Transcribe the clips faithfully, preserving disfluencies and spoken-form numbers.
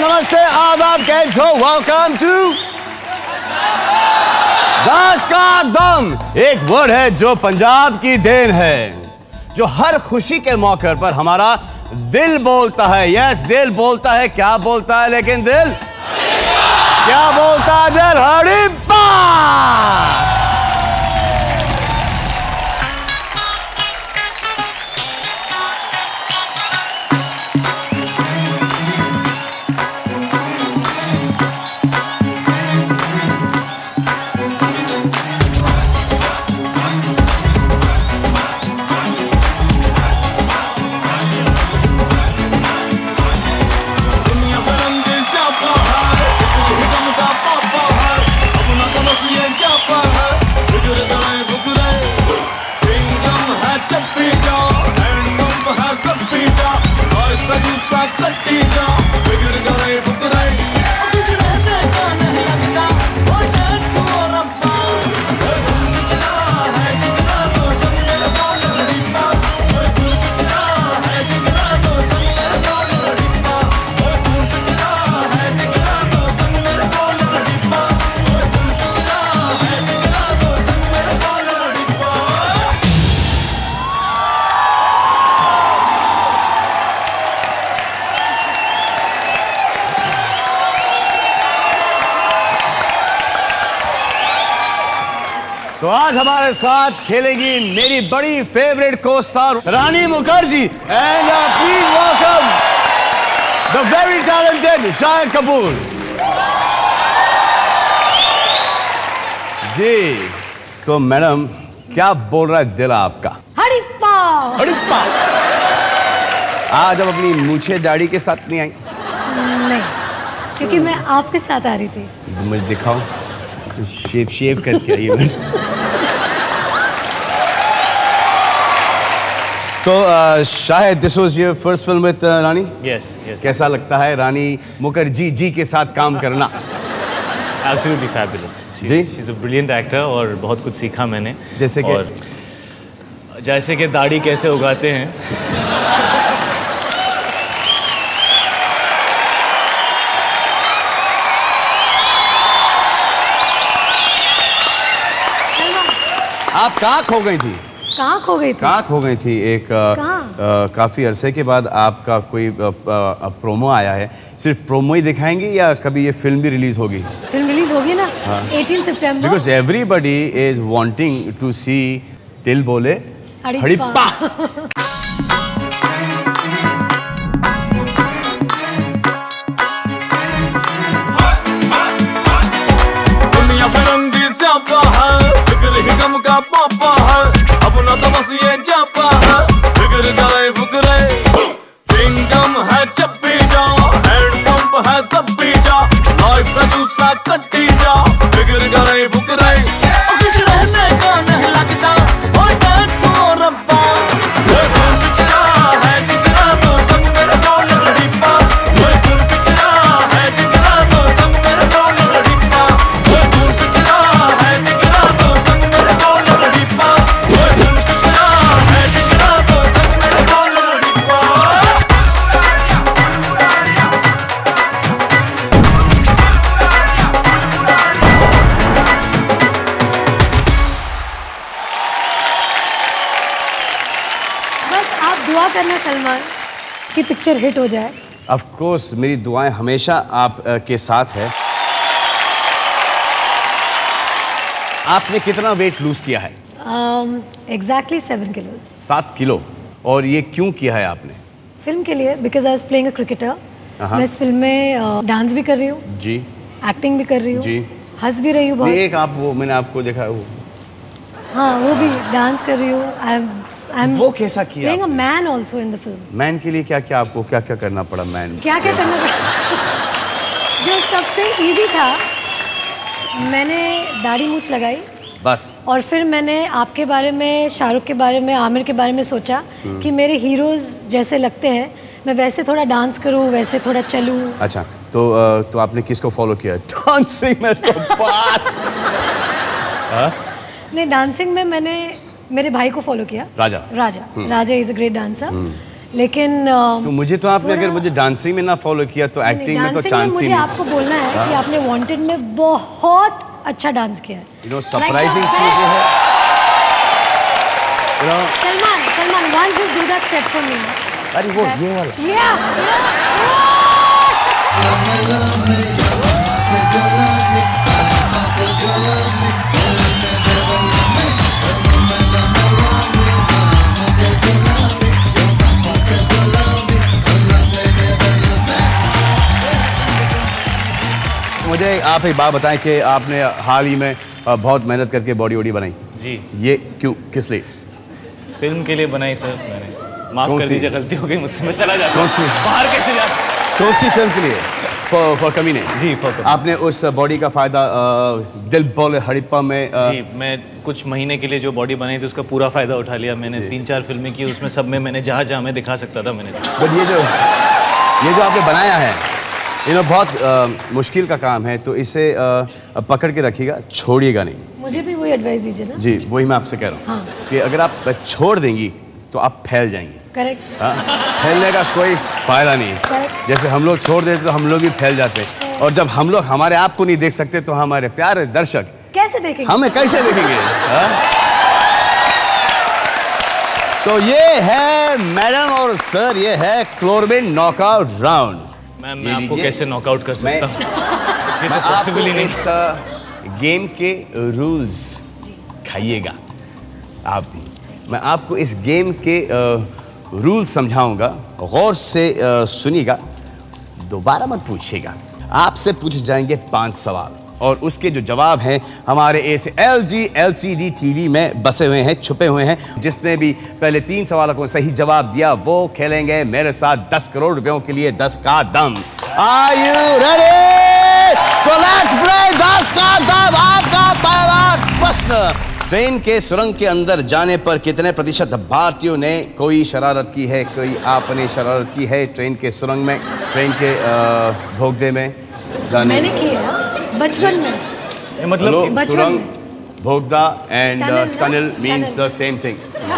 नमस्ते, आदाब, कैम छो, वेलकम टू दस का दम। एक वर्ड है जो पंजाब की देन है, जो हर खुशी के मौके पर हमारा दिल बोलता है। यस, दिल बोलता है। क्या बोलता है लेकिन दिल क्या बोलता है? दिल हड़िप्पा। तो आज हमारे साथ खेलेगी मेरी बड़ी फेवरेट को star Rani Mukherjee and please welcome the very talented Shahid Kapoor ji. तो मैडम, क्या बोल रहा है दिल आपका? हड़िप्पा। हड़िप्पा। आज अब अपनी मूछे दाढ़ी के साथ नहीं आई? नहीं, क्योंकि मैं आपके साथ आ रही थी। तो मुझे दिखाओ, शेव शेव करके आई है। तो uh, शायद this was your first film with Rani? Yes yes. कैसा लगता है रानी मुखर्जी जी के साथ काम करना? Absolutely fabulous. Ji? She's a brilliant actor और बहुत कुछ सीखा मैंने। जैसे कि? और जैसे कि दाढ़ी कैसे उगाते हैं। आप कहाँ खो गई थी? कहाँ खो गई थी? कहाँ खो गई थी? एक आ, आ, काफी अरसे के बाद आपका कोई आ, आ, प्रोमो आया है। सिर्फ प्रोमो ही दिखाएंगे या कभी ये फिल्म भी रिलीज होगी? फिल्म रिलीज होगी ना? हाँ। अठारह सितंबर। Because everybody is wanting to see Dil Bole हड़िप्पा। दुआ करना सलमान कि पिक्चर हिट हो जाए। ऑफ कोर्स, मेरी दुआएं हमेशा आप uh, के साथ है। आपने कितना वेट लूज किया है? Exactly seven kilo. सात किलो। और ये क्यों किया है आपने? फिल्म के लिए, because I was playing a cricketer. मैं इस फिल्म में डांस uh, भी कर रही हूँ जी, एक्टिंग भी कर रही हूँ जी, हंस भी रही हूँ बहुत। एक आप वो मैंने आपको देखा वो हाँ, वो भी डांस कर रही हूँ। आई I'm वो कैसा किया? playing a man also in the film. Man के लिए क्या क्या आपको क्या क्या करना पड़ा? मैन क्या क्या करना पड़ा? जो सबसे इजी था, मैंने दाढ़ी मूछ लगाई बस, और फिर मैंने आपके बारे में, शाहरुख के बारे में, आमिर के बारे में सोचा कि मेरे हीरोज जैसे लगते हैं, मैं वैसे थोड़ा डांस करूं, वैसे थोड़ा चलूं। अच्छा, तो तो आपने किसको फॉलो किया? डांसिंग में तो पास। नहीं, डांसिंग में मैंने मेरे भाई को फॉलो किया। Raja. Raja Raja is a great dancer. लेकिन तो मुझे तो आपने अगर मुझे डांसिंग में ना फॉलो किया तो एक्टिंग में तो चांस ही नहीं। मुझे आपको बोलना है कि आपने वांटेड में बहुत अच्छा डांस किया है। यू नो सरप्राइजिंग चीज है। You know Salman Salman once just do that step for me। अरे वो ये वाला। Yeah, मुझे आप एक बात बताएं कि आपने हाल ही में बहुत मेहनत करके बॉडी वॉडी बनाई। जी। ये क्यों, किस लिए? फिल्म के लिए बनाई सर मैंने। माफ कर दीजिए, गलती हो गई मुझसे, मैं चला जाता हूँ। कौन सी? बाहर कैसे जाता? कौन सी फिल्म के लिए? फॉर फॉर कमीने। जी फॉर कमीने। आपने उस बॉडी का फायदा दिल बोले हड़प्पा में आ, जी मैं कुछ महीने के लिए जो बॉडी बनाई थी उसका पूरा फायदा उठा लिया मैंने। तीन चार फिल्में की, उसमें सब में मैंने जहाँ जहाँ मैं दिखा सकता था मैंने। बट ये जो ये जो आपने बनाया है यू नो बहुत आ, मुश्किल का काम है, तो इसे आ, पकड़ के रखिएगा, छोड़िएगा नहीं। मुझे भी वही एडवाइस दीजिए ना। जी वही मैं आपसे कह रहा हूँ। हाँ। कि अगर आप छोड़ देंगी तो आप फैल जाएंगी। करेक्ट। हाँ, फैलने का कोई फायदा नहीं है। Correct. जैसे हम लोग छोड़ देते तो हम लोग भी फैल जाते, और जब हम लोग हमारे आप को नहीं देख सकते तो हमारे प्यारे दर्शक कैसे देखेंगे? हमें कैसे देखेंगे? हाँ? तो ये है मैडम और सर, ये है क्लोरबिन नॉकआउट राउंड। मैं मैं आपको कैसे नॉकआउट कर सकता हूँ? ये तो पॉसिबल ही नहीं। इस गेम के रूल्स खाइएगा आप भी। मैं आपको इस गेम के रूल समझाऊंगा, गौर से सुनिएगा, दोबारा मत पूछिएगा। आपसे पूछे जाएंगे पांच सवाल और उसके जो जवाब हैं हमारे इस L G L C D TV में बसे हुए हैं, छुपे हुए हैं। जिसने भी पहले तीन सवालों को सही जवाब दिया वो खेलेंगे मेरे साथ दस करोड़ रुपयों के लिए Dus Ka Dum. Are you ready? So let's play Dus Ka दम। आपका पहला प्रश्न, ट्रेन के सुरंग के अंदर जाने पर कितने प्रतिशत भारतीयों ने कोई शरारत की है? कोई आपने शरारत की है ट्रेन के सुरंग में, ट्रेन के भोगदे में जाने? मैंने की है बचपन में। मतलब सुरंग, भोगदा and tunnel means the same thing.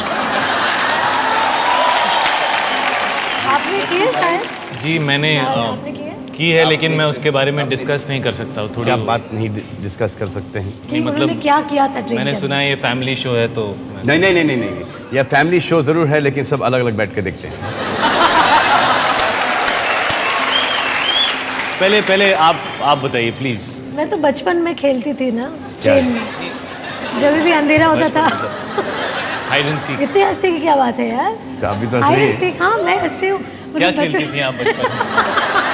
आपने की है शायद? जी मैंने आपने की है? की है, लेकिन मैं उसके बारे में डिस्कस नहीं कर सकता हूँ। थोड़ी क्या बात नहीं डिस्कस कर सकते हैं? कि मतलब उन्होंने क्या किया था ट्रेन मैंने के सुना है ये फैमिली शो है तो नहीं नहीं नहीं नहीं नहीं यह फैमिली शो जरूर है, लेकिन सब अलग अलग बैठ के देखते हैं। पहले पहले आप आप बताइए प्लीज। मैं तो बचपन में खेलती थी ना ट्रेन में, जब भी अंधेरा होता था। Hide and seek. इतनी हंसी की क्या बात है यार? अभी तो हाइड सही एंड सीक। हाँ मैं हंस रही हूँ। क्या खेलती थी आप बचपन में?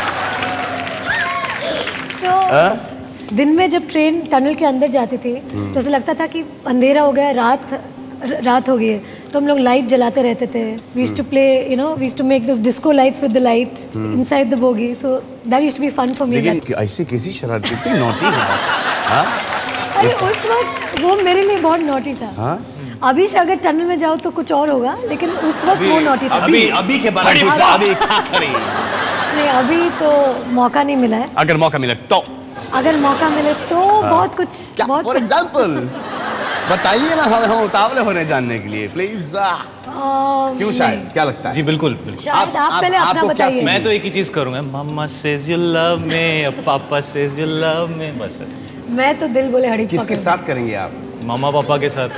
तो दिन में जब ट्रेन टनल के अंदर जाती थी तो ऐसा लगता था कि अंधेरा हो गया, रात रात हो गई है, तो हम लोग लाइट जलाते रहते थे। We used to play, you know, we used to make those disco lights with the light inside the bogie, so that used to be fun for me. लेकिन ऐसी कैसी शरारत इतनी नॉटी है? हाँ? अरे उस वक्त वो मेरे लिए बहुत नॉटी था। हाँ? अभी से अगर टनल में जाओ तो कुछ और होगा, लेकिन उस वक्त वो नॉटी था। अभी अभी के बारे में अभी क्या करें? नहीं अभी तो मौका नहीं मिला है। अगर मौका मिले तो अगर मौका मिले तो बहुत कुछ क्या? बहुत फॉर एग्जांपल बताइए ना, हम हम उतावले होने जानने के लिए प्लीज। क्यों शायद, क्या लगता है? जी बिल्कुल बिल्कुल। शायद आप, आप पहले अपना बताइए। मैं तो एक ही चीज करूंगा, mamma says you love me, papa says you love मी, बस। मैं तो दिल बोले हड़ी। किसके साथ करेंगे आप? मामा पापा के साथ।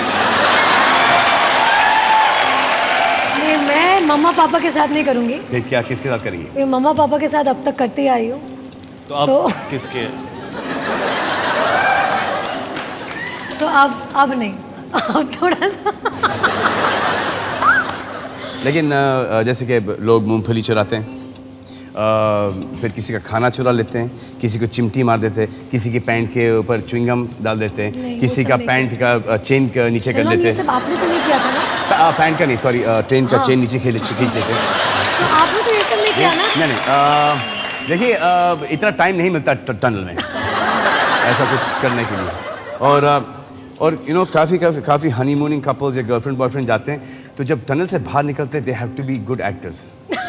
नहीं मैं मम्मा पापा के साथ नहीं करूंगी। फिर क्या, किसके साथ करेंगे? ये मम्मा पापा के साथ अब तक करती आई हूँ। तो अब तो, किसके? तो अब अब नहीं, अब थोड़ा सा। लेकिन जैसे कि लोग मूंगफली चुराते हैं, फिर किसी का खाना चुरा लेते हैं, किसी को चिमटी मार देते हैं, किसी के पैंट के ऊपर च्युइंगम डाल देते हैं, किसी का पैंट का चेन का नीचे कर देते हैं। आपने तो नहीं किया था ना? पैंट का नहीं, सॉरी, ट्रेन का चेन नीचे खींच लेते हैं। तो आपने तो ये सब नहीं किया ना? नहीं नहीं, देखिए इतना टाइम नहीं मिलता टनल में ऐसा कुछ करने के लिए। और और यू नो काफ़ी काफ़ी काफ़ी हनीमूनिंग कपल्स या गर्लफ्रेंड बॉयफ्रेंड जाते हैं, तो जब टनल से बाहर निकलते हैं they have to be good actors.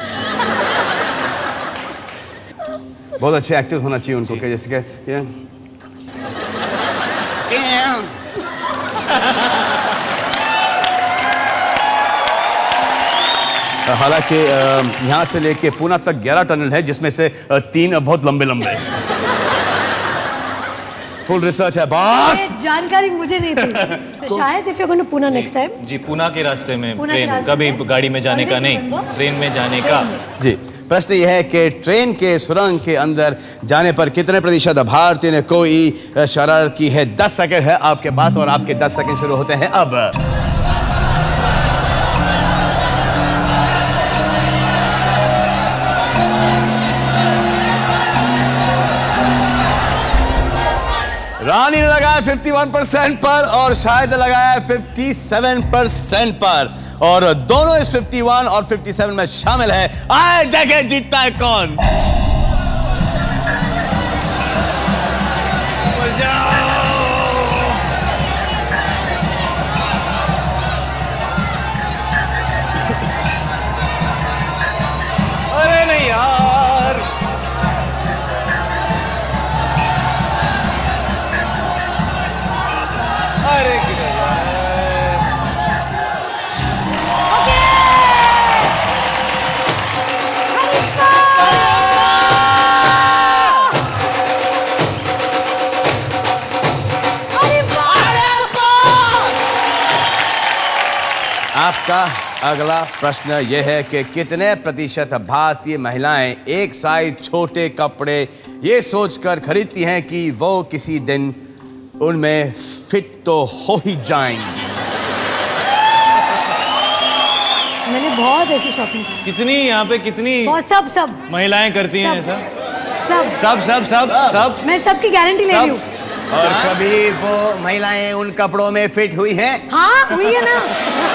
बहुत अच्छे एक्टर्स होना चाहिए उनको, कि जैसे कि हालांकि यहाँ से लेके पूना तक ग्यारह टनल है, जिसमें से तीन बहुत लंबे लंबे। फुल रिसर्च है बॉस। जानकारी मुझे नहीं थी। तो शायद if you going to Pune next time. जी, पुणे के रास्ते में ट्रेन, कभी गाड़ी में जाने का नहीं, ट्रेन में जाने का। जी, प्रश्न यह है कि ट्रेन के सुरंग के अंदर जाने पर कितने प्रतिशत भारतीयों ने कोई शरारत की है। दस सेकंड है आपके पास और आपके दस सेकंड शुरू होते हैं अब। रानी ने लगाया इक्यावन परसेंट पर और शायद ने लगाया सत्तावन परसेंट पर, और दोनों इस इक्यावन और सत्तावन में शामिल है। आए देखे जीतता है कौन। अरे नहीं यार, अरे आपका अगला प्रश्न यह है कि कितने प्रतिशत भारतीय महिलाएं एक साइज छोटे कपड़े ये सोचकर खरीदती हैं कि वो किसी दिन उनमें फिट तो हो ही जाएंगी। मैंने बहुत ऐसी शॉपिंग की। कितनी यहाँ पे कितनी बहुत, सब सब महिलाएं करती हैं ऐसा। सब सब सब सब सब मैं सबकी गारंटी ले रही हूँ। और कभी वो महिलाएं उन कपड़ों में फिट हुई हैं? हाँ हुई है ना।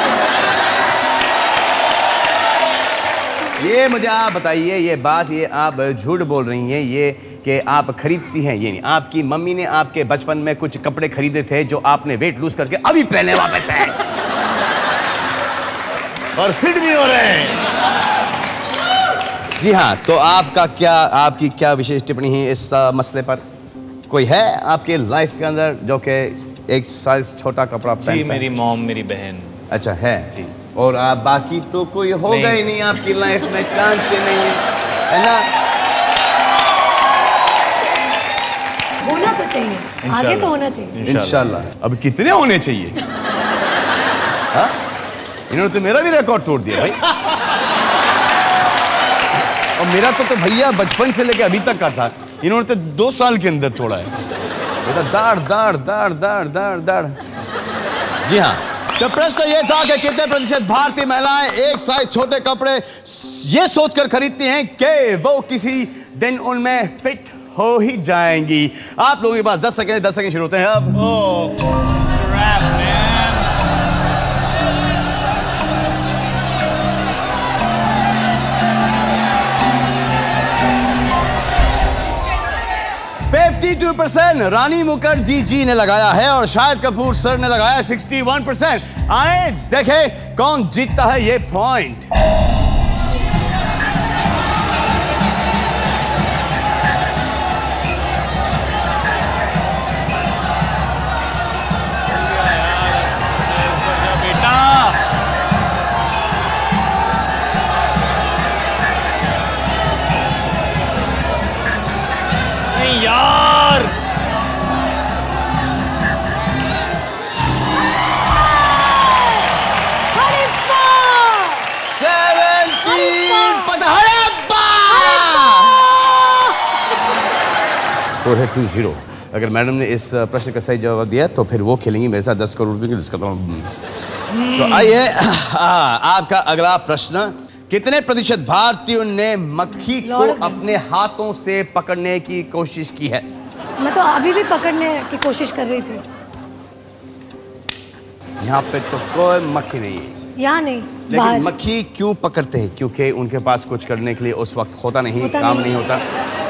ये मुझे आप बताइए, ये बात ये आप झूठ बोल रही हैं ये कि आप खरीदती हैं, ये नहीं। आपकी मम्मी ने आपके बचपन में कुछ कपड़े खरीदे थे जो आपने वेट लूज करके अभी पहने वापस है और फिट भी हो रहे हैं। जी हाँ, तो आपका क्या, आपकी क्या विशेष टिप्पणी है इस uh, मसले पर? कोई है आपके लाइफ के अंदर जो कि एक साइज छोटा कपड़ा पहनता है? जी, मेरी मॉम, मेरी बहन। अच्छा है जी। और आप बाकी तो कोई होगा ही नहीं आपकी लाइफ में, चांस ही नहीं है, है ना? होना तो चाहिए, आगे तो होना चाहिए इंशाल्लाह। अब कितने होने चाहिए? हाँ? इन्होंने तो मेरा भी रिकॉर्ड तोड़ दिया भाई। और मेरा तो तो भैया बचपन से लेके अभी तक का था, इन्होंने तो दो साल के अंदर तोड़ा है। दाड़ दाड़ दाड़ दाड़ दाड़ दाड़। जी हाँ, तो प्रश्न ये था कि कितने प्रतिशत भारतीय महिलाएं एक साइज छोटे कपड़े ये सोचकर खरीदती हैं कि वो किसी दिन उनमें फिट हो ही जाएंगी। आप लोगों के पास दस सेकंड दस सेकंड शुरू होते हैं अब। oh, crap, man. बावन परसेंट रानी मुखर्जी जी ने लगाया है और शाहिद कपूर सर ने लगाया इकसठ परसेंट। आए देखें कौन जीतता है ये पॉइंट। यार स्कोर है टू जीरो। अगर मैडम ने इस प्रश्न का सही जवाब दिया तो फिर वो खेलेंगी मेरे साथ दस करोड़ रुपए की लिस्ट करता हूँ। तो आइए आपका अगला प्रश्न, कितने प्रतिशत भारतीयों ने मक्खी को अपने हाथों से पकड़ने की कोशिश की है? मैं तो अभी भी पकड़ने की कोशिश कर रही थी। यहाँ पे तो कोई मक्खी नहीं है। यहाँ नहीं, लेकिन मक्खी क्यों पकड़ते हैं? क्योंकि उनके पास कुछ करने के लिए उस वक्त होता नहीं, होता काम नहीं, नहीं होता।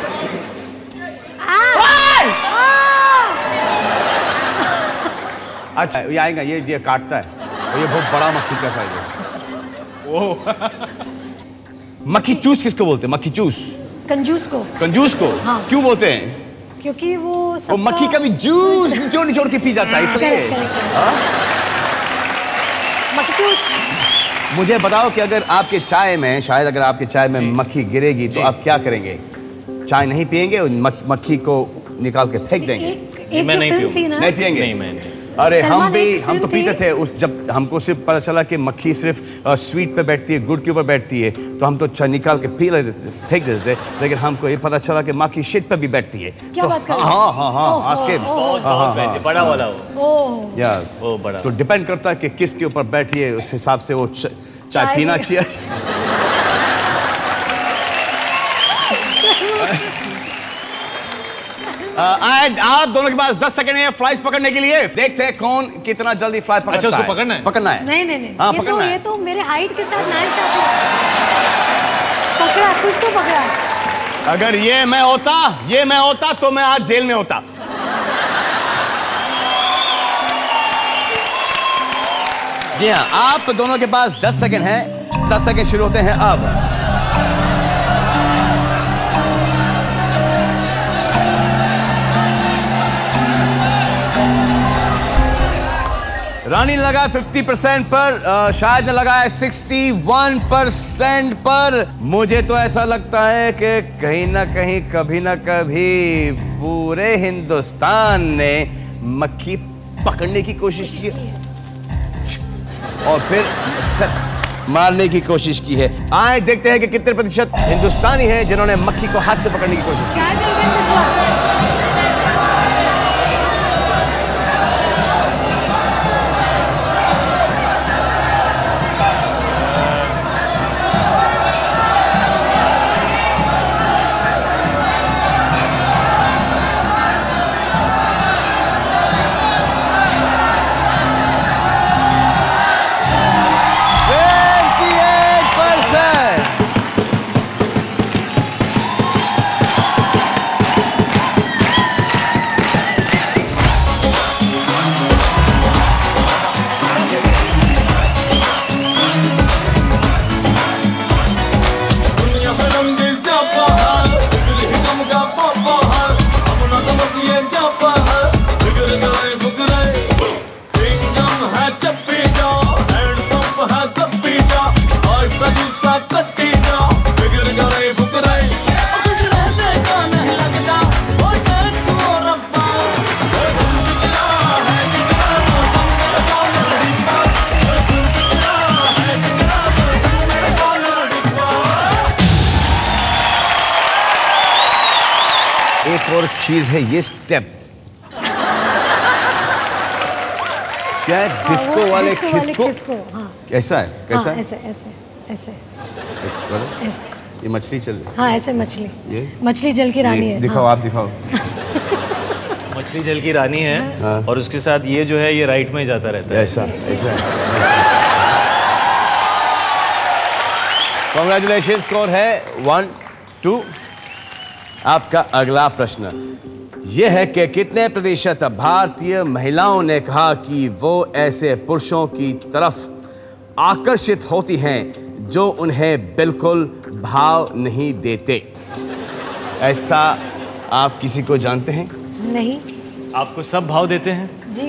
अच्छा ये आएगा, ये ये काटता है और ये बहुत बड़ा मक्खी का साइज है। ओह मक्खी चूस किसको बोलते हैं? मक्खी चूस कंजूस को। कंजूस को हाँ। क्यों बोलते हैं? क्योंकि वो वो मक्खी का भी जूस निचोड़ निचोड़ के पी जाता है इसलिए। मक्खी चूस। मुझे बताओ कि अगर आपके चाय में, शायद अगर आपके चाय में मक्खी गिरेगी तो आप क्या करेंगे? चाय नहीं पिएंगे और मक्खी को निकाल के फेंक देंगे? एक, एक मैं नहीं पीऊंगा। नहीं पिएंगे? नहीं, मैं नहीं। अरे हम भी, हम तो पीते थे उस, जब हमको सिर्फ पता चला कि मक्खी सिर्फ स्वीट पे बैठती है, गुड़ के ऊपर बैठती है, तो हम तो चाय निकाल के पी लेते थे, फेंक देते थे। लेकिन हमको ये पता चला कि मक्खी शिट पे भी बैठती है। क्या तो बात कर रहे हैं? हाँ हाँ हाँ, आज के बहुत बहुत बैठती है, बड़ा वाला वो। या वो बड़ा। तो डिपेंड करता है कि किसके ऊपर बैठी है, उस हिसाब से वो चाय पीना चाहिए। uh, आप दोनों के पास दस सेकंड है फ्लाइट पकड़ने के लिए। देखते हैं कौन कितना जल्दी फ्लाइट पकड़ता है। अच्छा, उसको पकड़ना है? पकड़ना है। नहीं नहीं नहीं, हाँ, ये पकड़ना तो है। ये तो मेरे हाइट के साथ नाइंसाफी पकड़ा, कुछ तो पकड़ा। अगर ये मैं होता, ये मैं होता तो मैं आज जेल में होता। जी हाँ, आप दोनों के पास दस सेकंड है। दस सेकंड शुरू होते हैं अब। रानी ने लगाया पचास परसेंट पर, आ, शायद ने लगाया इकसठ परसेंट पर। मुझे तो ऐसा लगता है कि कहीं ना कहीं कभी ना कभी पूरे हिंदुस्तान ने मक्खी पकड़ने की कोशिश की और फिर मारने की कोशिश की है। आए देखते हैं कि कितने प्रतिशत हिंदुस्तानी हैं जिन्होंने मक्खी को हाथ से पकड़ने की कोशिश की। एक और चीज है ये स्टेप। क्या है? डिस्को वाले खिसको। हाँ। ऐसा है? कैसा? हाँ, ऐसे ऐसे ऐसे ऐसे। ये मछली चल रही है। हाँ, ऐसे मछली। ये मछली जल की रानी है। दिखाओ, हाँ। आप दिखाओ। मछली जल की रानी है। हाँ। और उसके साथ ये जो है ये राइट में जाता रहता है। ऐसा ऐसा। कांग्रेचुलेशन, स्कोर है वन टू। आपका अगला प्रश्न यह है कि कितने प्रतिशत भारतीय महिलाओं ने कहा कि वो ऐसे पुरुषों की तरफ आकर्षित होती हैं जो उन्हें बिल्कुल भाव नहीं देते? ऐसा आप किसी को जानते हैं? नहीं। आपको सब भाव देते हैं? जी।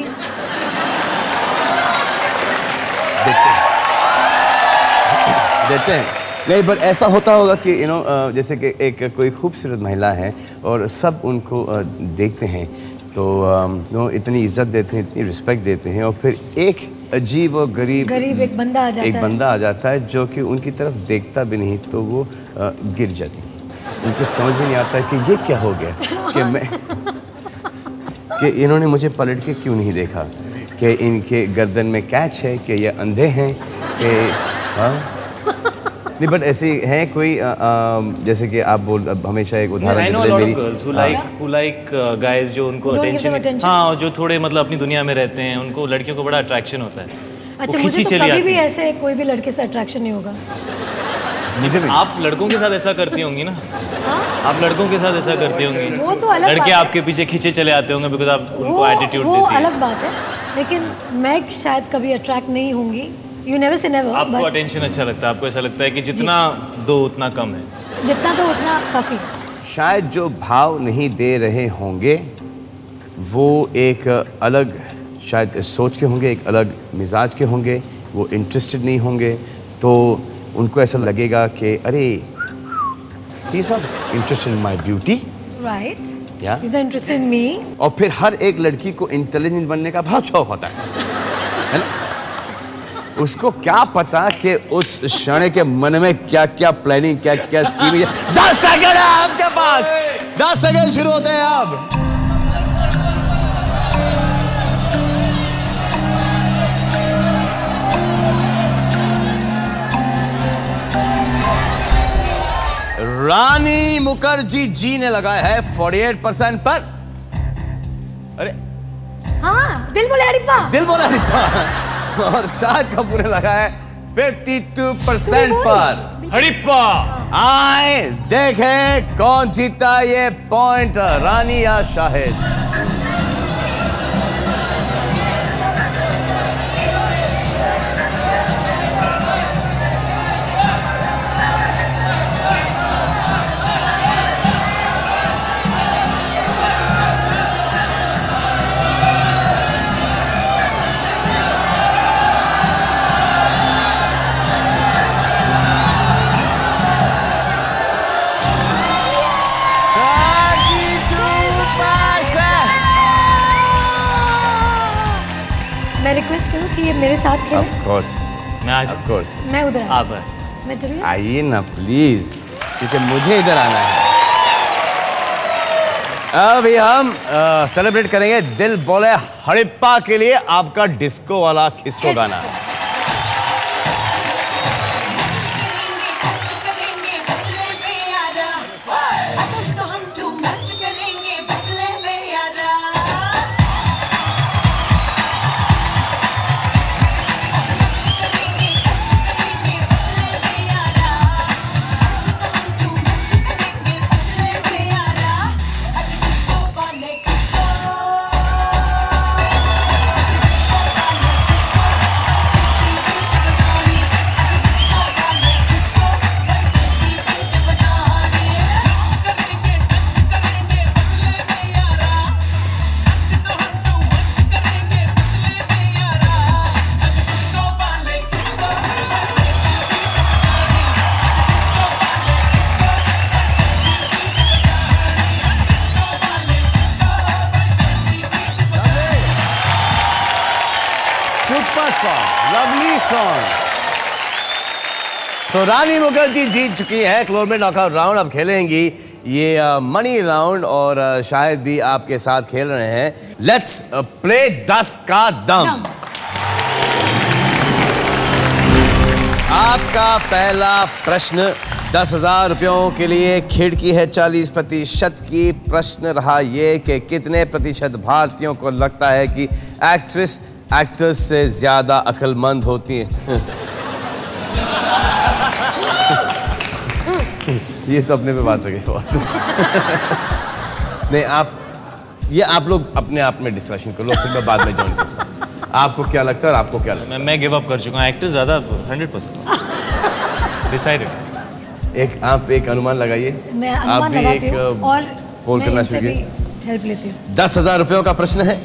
देते हैं। देते हैं। नहीं, पर ऐसा होता होगा कि यू नो जैसे कि एक कोई खूबसूरत महिला है और सब उनको देखते हैं तो नो इतनी इज्जत देते हैं, इतनी रिस्पेक्ट देते हैं, और फिर एक अजीब और गरीब गरीब एक बंदा आ जाता एक है। बंदा आ जाता है जो कि उनकी तरफ देखता भी नहीं, तो वो गिर जाती। उनको समझ में नहीं आता है कि ये क्या हो गया कि मैं कि इन्होंने मुझे पलट के क्यों नहीं देखा, कि इनके गर्दन में कैच है, कि ये अंधे हैं, कि हाँ नहीं। बट ऐसे हैं कोई आ, आ, जैसे कि आप बोल हमेशा एक उदाहरण देते हैं मेरी girls who like who like guys जो उनको अटेंशन, हाँ, जो थोड़े मतलब अपनी दुनिया में रहते हैं, उनको लड़कियों को बड़ा अट्रैक्शन होता है। अच्छा, मुझे तो कभी भी ऐसे कोई भी लड़के से अट्रैक्शन नहीं होगा। मुझे भी। आप लड़कों के साथ ऐसा करती होंगी ना? आप लड़कों के साथ ऐसा करती होंगी। वो तो अलग लड़के बात आपके पीछे खींचे चले आते होंगे बिकॉज़ आप उनको एटीट्यूड वो देती हैं। अलग बात है, लेकिन मैं शायद कभी अट्रैक्ट नहीं होंगी। You never say never, आपको अटेंशन अच्छा लगता है, आपको ऐसा लगता है कि जितना दो उतना कम है, जितना दो उतना काफी। शायद जो भाव नहीं दे रहे होंगे वो एक अलग शायद सोच के होंगे, एक अलग मिजाज के होंगे, वो इंटरेस्टेड नहीं होंगे, तो उनको ऐसा लगेगा कि अरे he is not interested in my beauty, Right. Yeah. He's interested in me. और फिर हर एक लड़की को इंटेलिजेंट बनने का बहुत शौक होता है, है ना? उसको क्या पता कि उस क्षण के मन में क्या क्या प्लानिंग, क्या क्या स्कीम है। दस सेकंड है आपके पास, दस सेकंड शुरू होते हैं अब। रानी मुखर्जी जी ने लगाया है अड़तालीस परसेंट पर। अरे हाँ, दिल बोले हड़प्पा। दिल बोला हड़प्पा। और शाहिद कपूर ने लगाया है बावन परसेंट पर हड़प्पा। आए देखें कौन जीता ये पॉइंट, रानी या शाहिद। मैं रिक्वेस्ट करूँ कि ये मेरे साथ खेले। Of course, मैं आज of course. मैं उधर आप मैं चलिए। आइए ना प्लीज, क्योंकि मुझे इधर आना है। अभी हम सेलिब्रेट करेंगे दिल बोले हड़प्पा के लिए आपका डिस्को वाला खिस्को गाना। Lovely song. तो रानी मुखर्जी जीत चुकी है क्लोर में नॉकआउट राउंड। अब खेलेंगी ये मनी राउंड और uh, शायद भी आपके साथ खेल रहे हैं। लेट्स प्ले दस का दम। आपका पहला प्रश्न दस हजार रुपयों के लिए खिड़की है चालीस प्रतिशत की। प्रश्न रहा ये कि कितने प्रतिशत भारतीयों को लगता है कि एक्ट्रेस एक्टर्स से ज्यादा अक्लमंद होती हैं? ये तो अपने पे बात हो गई बॉस। नहीं, आप ये आप लोग अपने आप में डिस्कशन कर लो, फिर मैं बाद में ज्वाइन करता हूँ। आपको क्या लगता है और आपको क्या लगता है? मैं मैं गिव अप कर चुका हूँ। एक्टर ज्यादा हंड्रेड परसेंट डिसाइडेड। एक आप एक अनुमान लगाइए। मैं अनुमान लगाती हूँ और पोल करना शुरू कीजिए। हेल्प लेती हूँ। दस हजार रुपयों का प्रश्न है।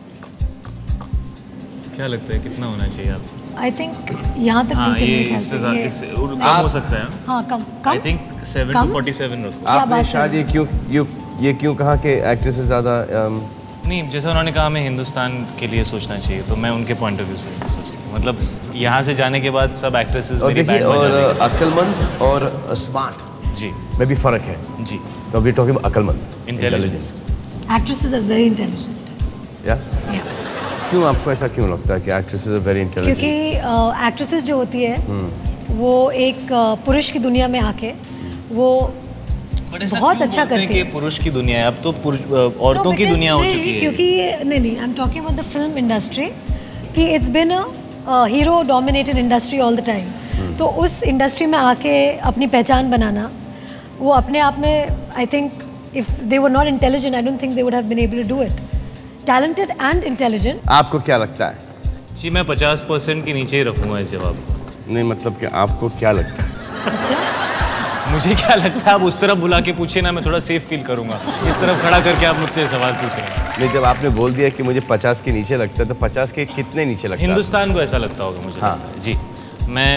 क्या लगता है कितना होना चाहिए आप? आई थिंक यहाँ तक हाँ, ठीक है ये मेरे ख्याल इससे से। ज्यादा ये- इससे और कम हो सकता है। हाँ, कम कम। आई थिंक सेवन कम? टू फोर्टी सेवन रखो। क्या आपने बात शायद कर ये क्यों ये ये क्यों कहा कि एक्ट्रेस से ज्यादा अम, नहीं, जैसे उन्होंने कहा हमें हिंदुस्तान के लिए सोचना चाहिए, तो मैं उनके पॉइंट ऑफ व्यू से सोचा। मतलब यहाँ से जाने के बाद सब एक्ट्रेसेस और मेरी देखिए बैंड और बजा देंगी। अक्लमंद और स्मार्ट जी में भी फर्क है। जी तो वी टॉकिंग अक्लमंद, intelligence. Actresses are very intelligent. या क्यों आपको ऐसा क्यों लगता है कि एक्ट्रेसेस आर वेरी इंटेलिजेंट? क्योंकि एक्ट्रेसेस जो होती है वो एक अ, पुरुष की दुनिया में आके वो बहुत अच्छा करती कि है। पुरुष की दुनिया है, अब तो पुरुष- औरतों No, की because दुनिया हो नहीं, चुकी है। क्योंकि नहीं नहीं I am talking about the film industry कि it's been a hero dominated industry all the time. तो उस इंडस्ट्री में आके अपनी पहचान बनाना वो अपने आप में I think if they were not intelligent I don't think they would have been able to do it. Talented and intelligent. आपको क्या लगता है? जी मैं पचास परसेंट के नीचे ही रखूंगा इस जवाब को। नहीं मतलब कि आपको क्या लगता है? अच्छा, मुझे क्या लगता है आप उस तरफ बुला के पूछे ना, मैं थोड़ा सेफ फील करूंगा। इस तरफ खड़ा करके आप मुझसे सवाल पूछ रहे हैं। नहीं, जब आपने बोल दिया कि मुझे पचास के नीचे लगता है तो पचास के कितने नीचे लगता है? हिंदुस्तान को ऐसा लगता होगा मुझे। हाँ। लगता है। जी मैं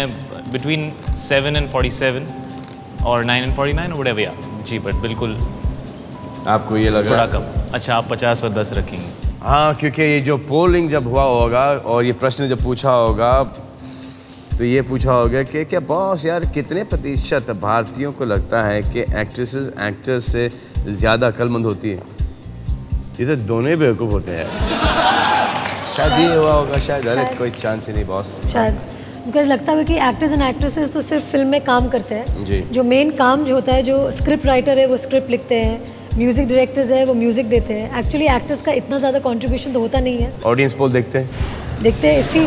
between seven and forty seven और नाइन एंड फोर्टी नाइन और whatever, yeah. जी बट बिल्कुल आपको ये लग रहा थोड़ा कम। अच्छा आप पचास और दस रखेंगे? हाँ, क्योंकि ये जो पोलिंग जब हुआ होगा और ये प्रश्न जब पूछा होगा तो ये पूछा होगा कि क्या बॉस यार कितने प्रतिशत भारतीयों को लगता है कि एक्ट्रेसेस एक्टर्स से ज़्यादा अक्लमंद होती है? इसे दोनों ही बेवकूफ़ होते हैं। शायद ये हुआ होगा, शायद। अरे कोई चांस ही नहीं बॉस। शायद बिकॉज लगता है कि एक्टर्स एंड एक्ट्रेसेस तो सिर्फ फिल्म में काम करते हैं जी। जो मेन काम जो होता है, जो स्क्रिप्ट राइटर है वो स्क्रिप्ट लिखते हैं, म्यूजिक डायरेक्टर्स है वो म्यूजिक देते हैं। एक्चुअली एक्टर्स का इतना ज़्यादा कंट्रीब्यूशन तो होता नहीं है। ऑडियंस पोल देखते हैं देखते हैं इसी।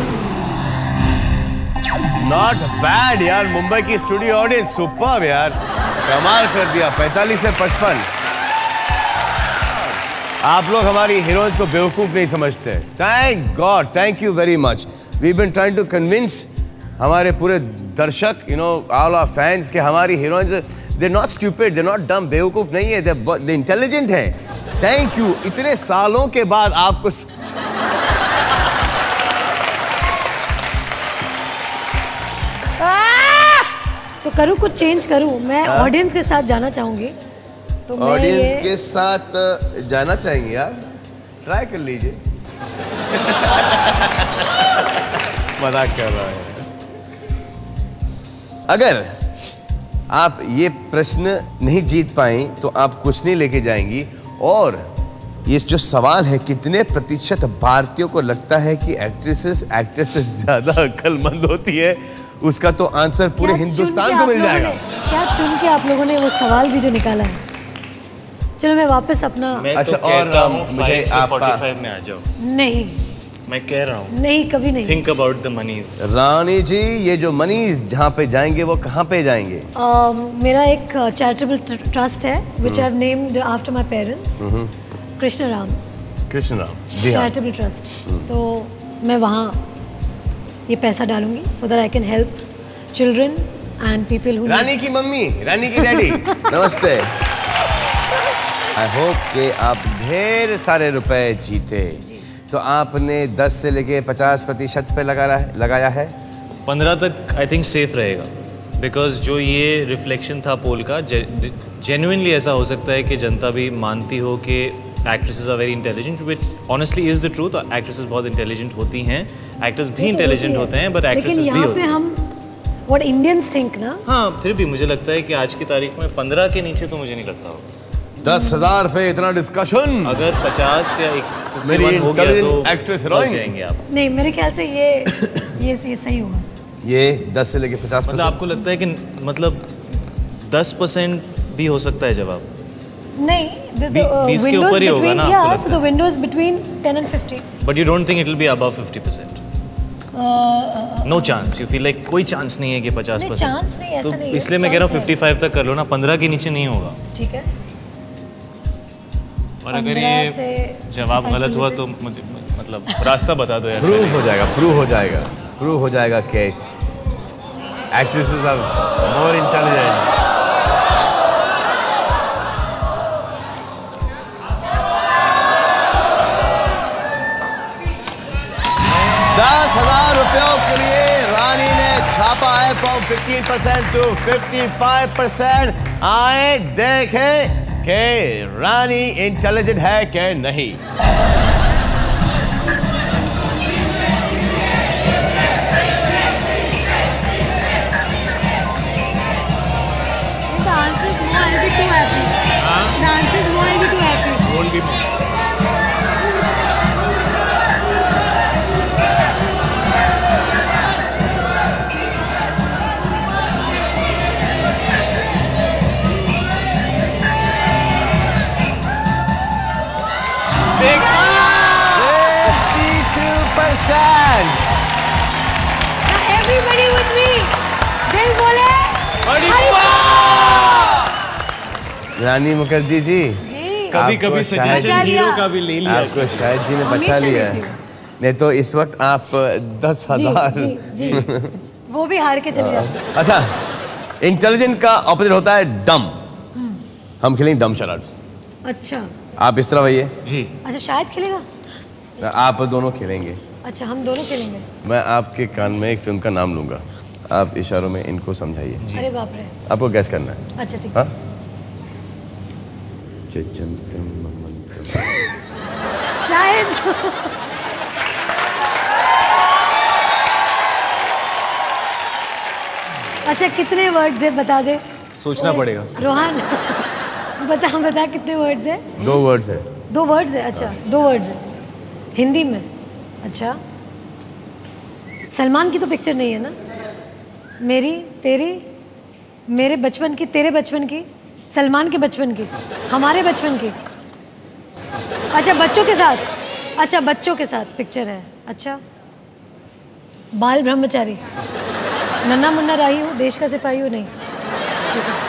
नॉट बैड यार, मुंबई की स्टूडियो ऑडियंस सुपर्ब यार, कमाल कर दिया। पैंतालीस से पचपन। आप लोग हमारी हीरोइंस को बेवकूफ़ नहीं समझते। Thank God, thank you very much. We been trying to convince हमारे पूरे दर्शक, you know, all our fans कि हमारी heroines they not stupid, they not dumb, बेवकूफ़ नहीं है, दे इंटेलिजेंट हैं। Thank you. इतने सालों के बाद आपको तो करूँ कुछ चेंज करूँ, मैं ऑडियंस के साथ जाना चाहूँगी। तो ऑडियंस के साथ जाना चाहेंगे यार, ट्राई कर लीजिए। मजाक कर रहा है। अगर आप ये प्रश्न नहीं जीत पाई तो आप कुछ नहीं लेके जाएंगी। और ये जो सवाल है कितने प्रतिशत भारतीयों को लगता है कि एक्ट्रेसेस एक्ट्रेस से ज्यादा अक्लमंद होती है, उसका तो आंसर पूरे हिंदुस्तान को मिल जाएगा। क्या चुन के आप लोगों ने वो सवाल भी जो निकाला है। चलो मैं वापस अपना मैं अच्छा, तो और कहता हूँ मुझे फाइव से आप फोर्टी फाइव में आ जाओ। नहीं मैं कह रहा हूँ नहीं कभी नहीं। Think about the monies. Rani ji, ये जो मनीज जहाँ पे जाएंगे वो कहाँ पे जाएंगे? uh, मेरा एक चैरिटेबल ट्रस्ट है which I have named after my parents, Krishna Ram Krishna Ram ji हाँ। Charitable trust. तो मैं वहाँ ये पैसा डालूंगी so that I can help children and people who. Rani की मम्मी, रानी की डैडी, नमस्ते। आई होप कि आप ढेर सारे रुपए जीते। तो आपने दस से लेके पचास प्रतिशत पे लगा है, लगाया है। पंद्रह तक आई थिंक सेफ रहेगा, बिकॉज जो ये रिफ्लेक्शन था पोल का, जेन्युइनली ऐसा हो सकता है कि जनता भी मानती हो कि actresses are very intelligent, which honestly is the truth. Actresses बहुत इंटेलिजेंट होती हैं, एक्टर्स भी इंटेलिजेंट होते हैं, बट एक्ट्रेसेस भी होती हैं। हम व्हाट इंडियंस थिंक ना। हाँ, फिर भी मुझे लगता है कि आज की तारीख में पंद्रह के नीचे तो मुझे नहीं लगता हो। दस हजार पे इतना डिस्कशन। अगर पचास या एक मेरी हो गया तो एक्ट्रेस बच जाएंगे आप। नहीं, मेरे ख्याल से ये ये ये सही होगा। ये दस से लेके पचास मतलब आपको लगता है कि मतलब दस परसेंट भी हो सकता है जवाब? नहीं, बीस के ऊपर ही होगा ना आपको yeah, लगता so the windows between ten and fifty. But you don't think it will be above fifty percent? No chance. You feel like कोई चांस नहीं है कि पचास नहीं, परसेंट? चांस नहीं, ऐसा तो नहीं है। इसलिए मैं कह रहा हूँ पचपन तक कर लो ना, पंद्रह के नीचे नहीं होगा। ठीक है। और अगर ये जवाब गलत हुआ तो मुझे मतलब रास्ता बता दो यार। प्रूव हो जाएगा, प्रूव हो जाएगा, प्रूव हो जाएगा कि एक्ट्रेसेस आर मोर इंटेलिजेंट। दस हजार रुपयों के लिए रानी ने छापा है from fifteen percent to fifty five percent. आए देखें कि रानी इंटेलिजेंट है कि नहीं। The answer is no, I'll be too happy. Huh? The answer is no, I'll be too happy. Won't be more. fifty-two percent. Now everybody with me. दिल बोले रानी मुखर्जी जी, जी। कभी कभी आपको शायद- सजेशन हीरो का भी ले लिया। आपको शायद जी ने बचा हमेशा लिया लेती है। हूँ। नहीं तो इस वक्त आप दस जी, हजार। जी, जी। वो भी हार के चले जाते। अच्छा, इंटेलिजेंट का ऑपोजिट होता है डम। हम खेलेंगे डम शराड्स। अच्छा आप इस तरह आइए, जी। अच्छा, शायद खेलेगा। आप दोनों खेलेंगे। अच्छा, हम दोनों खेलेंगे। मैं आपके कान में एक फिल्म का नाम लूंगा, आप इशारों में इनको समझाइए। अरे बाप रे। आपको गैस करना है। अच्छा ठीक है। शायद अच्छा कितने वर्ड्स है बता दे। सोचना पड़ेगा। रोहन बता बता कितने वर्ड्स है। दो वर्ड्स है। दो वर्ड्स है। अच्छा दो वर्ड्स है हिंदी में। अच्छा सलमान की तो पिक्चर नहीं है ना। मेरी तेरी मेरे बचपन की तेरे बचपन की सलमान के बचपन की हमारे बचपन की। अच्छा बच्चों के साथ। अच्छा बच्चों के साथ पिक्चर है। अच्छा बाल ब्रह्मचारी नन्ना मुन्ना राही हूँ देश का सिपाही हूँ नहीं। ठीक है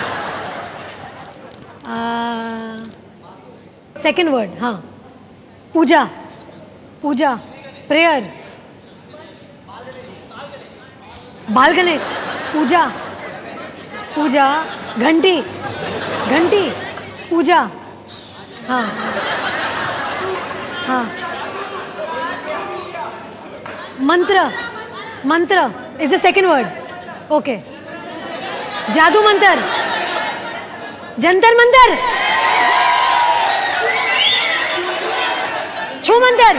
सेकेंड वर्ड। हाँ पूजा पूजा प्रेयर बाल गणेश पूजा पूजा घंटी घंटी पूजा। हाँ हाँ mantra mantra is the second word. Okay जादू मंत्र जंतर मंतर छू मंतर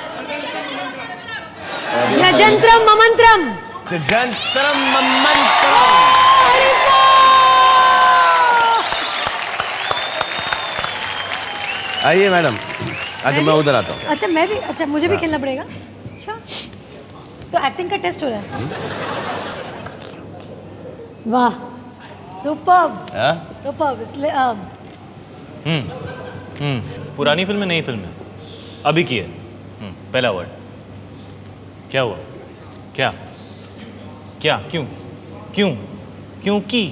जंत्रम ममंत्रम जंत्रम ममंत्रम। आइए मैडम। अच्छा मैं उधर आता हूँ। अच्छा मैं भी। अच्छा मुझे भी खेलना पड़ेगा। अच्छा तो एक्टिंग का टेस्ट हो रहा है। वाह सुपर्ब सुपर्ब। हम्म हम्म पुरानी फिल्म है नई फिल्म है अभी की है। पहला वर्ड क्या हुआ क्या क्या क्यों क्यों क्योंकि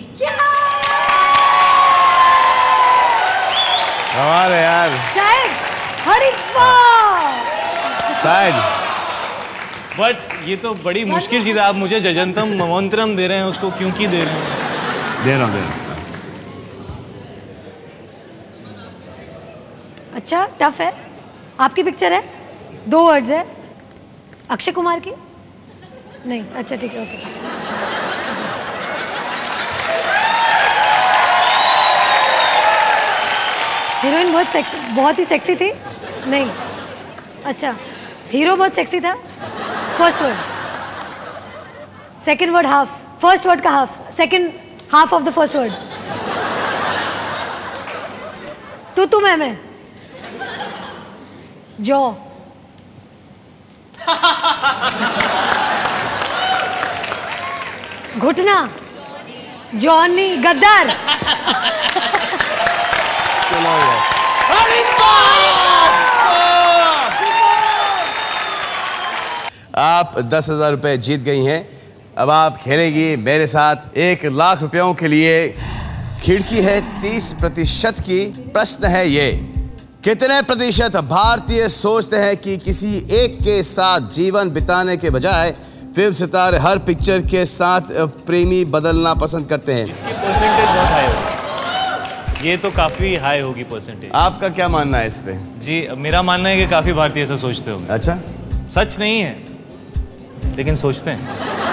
हमारे यार शायद हरी शायद बट ये तो बड़ी मुश्किल चीज़ है। आप मुझे जजंतम ममंत्रम दे रहे हैं उसको क्योंकि दे रहे हैं। दे रहा हूँ दे रहा हूँ। अच्छा टफ है। आपकी पिक्चर है दो वर्ड्स है अक्षय कुमार की नहीं। अच्छा ठीक है ओके। हीरोइन बहुत सेक्सी बहुत ही सेक्सी थी नहीं। अच्छा हीरो बहुत सेक्सी था। First word second word half first word का half second half of the first word. तू तू मैं मैं जॉ घुटना जॉनी गद्दार। आप दस हजार रुपए जीत गई हैं। अब आप खेलेगी मेरे साथ एक लाख रुपयों के लिए। खिड़की है तीस प्रतिशत की। प्रश्न है ये कितने प्रतिशत भारतीय सोचते हैं कि किसी एक के साथ जीवन बिताने के बजाय फिल्म सितारे हर पिक्चर के साथ प्रेमी बदलना पसंद करते हैं। इसकी परसेंटेज बहुत हाई होगी। ये तो काफी हाई होगी परसेंटेज। आपका क्या मानना है इस पे? जी मेरा मानना है कि काफी भारतीय ऐसा सोचते होंगे। अच्छा सच नहीं है लेकिन सोचते हैं।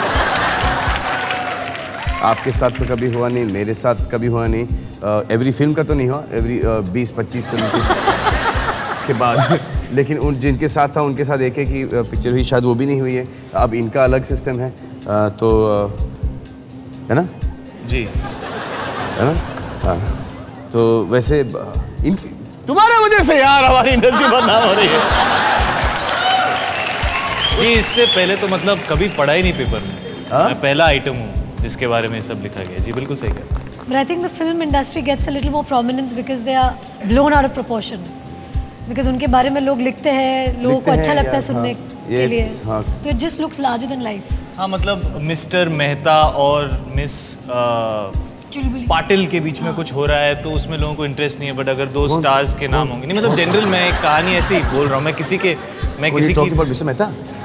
आपके साथ तो कभी हुआ नहीं मेरे साथ कभी हुआ नहीं। एवरी uh, फिल्म का तो नहीं हुआ एवरी बीस पच्चीस फिल्म के, के बाद लेकिन उन जिनके साथ था उनके साथ एक एक ही पिक्चर हुई शायद वो भी नहीं हुई है। अब इनका अलग सिस्टम है। uh, तो uh, है ना जी है ना। हाँ तो वैसे इनकी तुम्हारे वजह से यार हमारी इंडस्ट्री बदनाम हो रही है। जी इससे पहले तो मतलब कभी पढ़ा ही नहीं पेपर में। मैं पहला आइटम हूँ जिसके बारे में सब लिखा गया। जी बिल्कुल सही कहा। But I think the film industry gets a little more prominence because they are blown out of proportion. Because उनके बारे में लोग लिखते हैं लोगों को अच्छा लगता है सुनने के लिए। तो it just looks larger than life. हाँ मतलब मिस्टर मेहता और मिस पाटिल के बीच में कुछ हो रहा है तो उसमें लोगों को इंटरेस्ट नहीं है। बट अगर दो स्टार्स के नाम होंगे नहीं मतलब जनरल मैं एक कहानी ऐसी ही बोल रहा हूँ। मैं किसी के मैं किसी की मिस्टर मेहता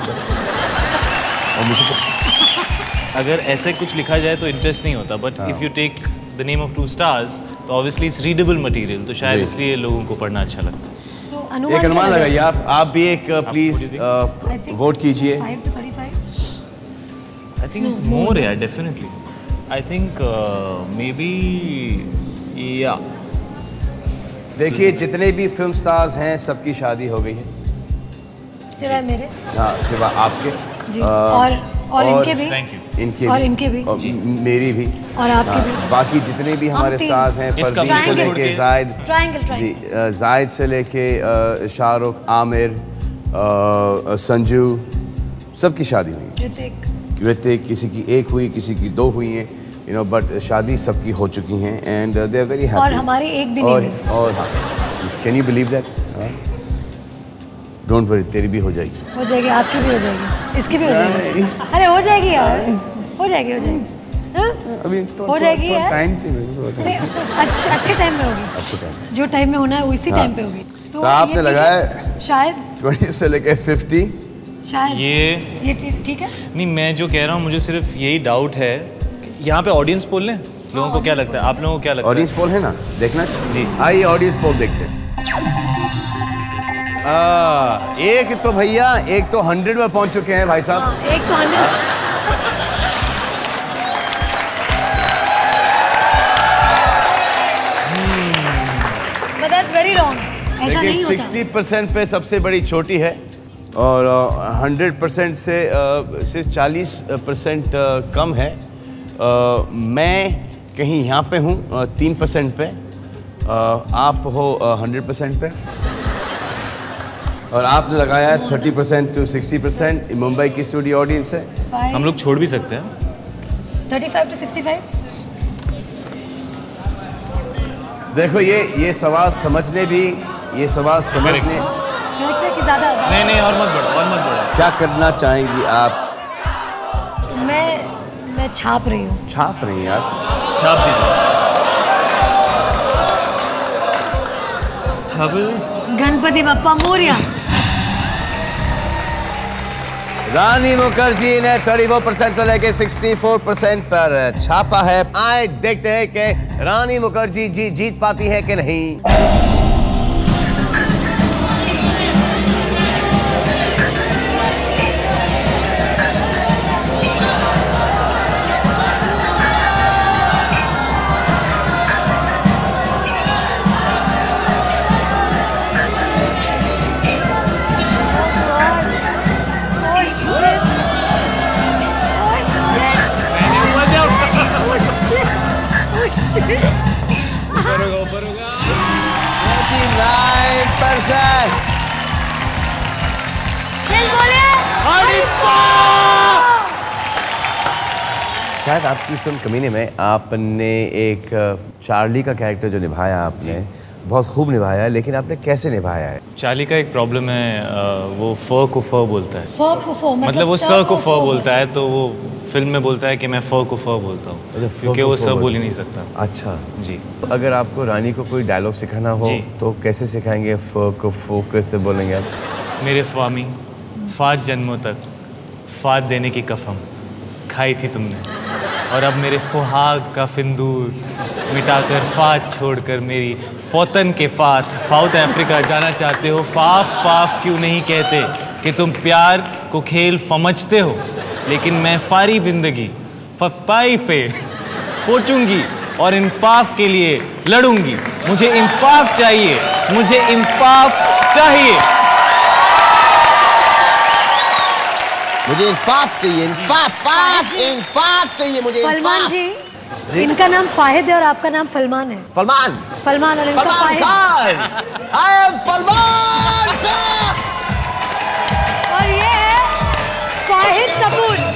और मुझे अगर ऐसे कुछ लिखा जाए तो इंटरेस्ट नहीं होता। But if you take the name of two stars तो ऑब्वियसली इट्स रीडेबल मटेरियल तो शायद इसलिए लोगों को पढ़ना अच्छा लगता है। तो एक अनुमान लगाइए आप आप भी एक प्लीज वोट कीजिए। I think more, yeah, definitely. I think uh, maybe, yeah. देखिए जितने भी फिल्म स्टार्स हैं सबकी शादी हो गई है सिवाय मेरे। हाँ सिवा आपके जी। आ, और और इनके भी। Thank you. इनके और भी, इनके भी और मेरी भी और आपके भी। बाकी जितने भी हमारे स्टार्स हैं फरदीन से लेके जायद जी जायद से लेके शाहरुख आमिर संजू सबकी शादी हुई। ऋतिक ऋतिक किसी की एक हुई किसी की दो हुई हैं यू नो बट शादी सबकी हो चुकी हैं and they are very happy. और हमारी एक भी नहीं हुई। और हाँ can you believe that? Don't worry तेरी भी हो जाएगी। हो जाएगी आपकी भी हो जाएगी इसकी भी हो जाएगी। अरे हो जाएगी यार हो जाएगी हो जाएगी हाँ? अभी तो हो जाएगी यार टाइम चाहिए अच्छे अच्छे टाइम में होगी। अच्छे टाइम जो टाइम में होना है उसी टाइम पे होगी। तो आपने लगाया शायद बीस से लेके पचास शायद ये ये ठीक है। नहीं मैं जो कह रहा हूँ मुझे सिर्फ यही डाउट है यहाँ पे ऑडियंस पोल लें लोगों को क्या लगता है आप लोगों को क्या लगता है? ऑडियंस पोल है ना देखना जी आइए ऑडियंस पोल देखते हैं। आ, एक तो भैया एक तो हंड्रेड में पहुंच चुके हैं भाई साहब। हाँ, एक तो hundred but that's very wrong. ऐसा नहीं होता। सिक्सटी परसेंट पे सबसे बड़ी चोटी है और हंड्रेड परसेंट से सिर्फ चालीस परसेंट कम है। uh, मैं कहीं यहाँ पे हूँ तीन परसेंट पे uh, आप हो हंड्रेड परसेंट पे और आपने लगाया है thirty percent to sixty percent. Mumbai की स्टूडियो ऑडियंस है हम लोग छोड़ भी सकते हैं thirty five to sixty five. देखो ये ये सवाल समझने भी ये सवाल समझने कि ज़्यादा नहीं नहीं और मत बढ़ो और मत बढ़ो। क्या करना चाहेंगी आप? मैं मैं छाप रही हूँ। छाप रही हैं आप? छाप दीजिए छाप गणपति बप्पा मोरिया। रानी मुखर्जी ने चौंतीस परसेंट से लेके चौंसठ परसेंट पर छापा है। आए देखते हैं कि रानी मुखर्जी जी जीत पाती है कि नहीं। शायद आपकी फिल्म कमीने में आपने एक चार्ली का कैरेक्टर जो निभाया आपने बहुत खूब निभाया है, लेकिन आपने कैसे निभाया है? चार्ली का एक प्रॉब्लम है, वो फ को फ बोलता है। फ को फ मतलब, मतलब वो स को फ बोलता है, तो वो फिल्म में बोलता है कि मैं फ को फ बोलता हूँ क्योंकि वो स बोल ही नहीं सकता। अच्छा जी। अगर आपको रानी को कोई डायलॉग सिखाना हो तो कैसे सिखाएंगे? फ को फ कैसे बोलेंगे आप? मेरे स्वामी फात जन्मों तक फात देने की कसम खाई थी तुमने, और अब मेरे फुहाग का फिंदूर मिटाकर फात छोड़कर मेरी फौतन के फात साउथ अफ्रीका जाना चाहते हो। फाफ फाफ क्यों नहीं कहते कि तुम प्यार को खेल समझते हो, लेकिन मैं फारी जिंदगी फपाई पे सोचूंगी और इंसाफ के लिए लड़ूंगी। मुझे इंसाफ चाहिए, मुझे इंसाफ चाहिए, मुझे इंसाफ चाहिए, इंसाफ इंसाफ चाहिए मुझे। सलमान जी, जी इनका नाम फाहिद है और आपका नाम सलमान है। सलमान सलमान और इनका फाहिद। आई एम सलमान और ये है फाहिद कपूर।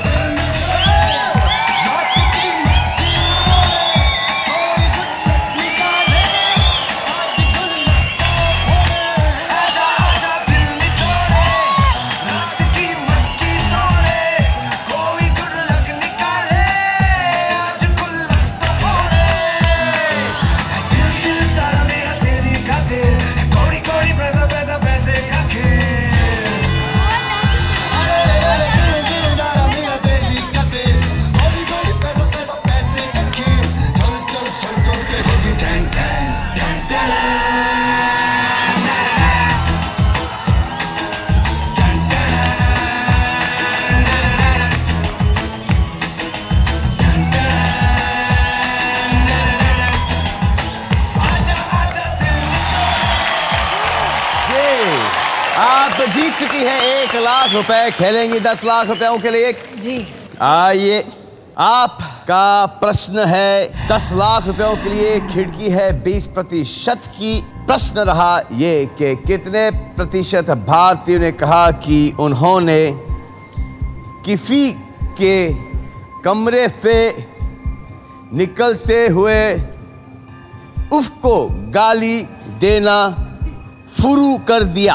चुकी हैं एक लाख रुपए, खेलेंगी दस लाख रुपयों के लिए। जी आइए, आपका प्रश्न है दस लाख रुपयों के लिए, खिड़की है बीस प्रतिशत की। प्रश्न रहा ये कि कितने प्रतिशत भारतीयों ने कहा कि उन्होंने किसी के कमरे से निकलते हुए उसको गाली देना शुरू कर दिया।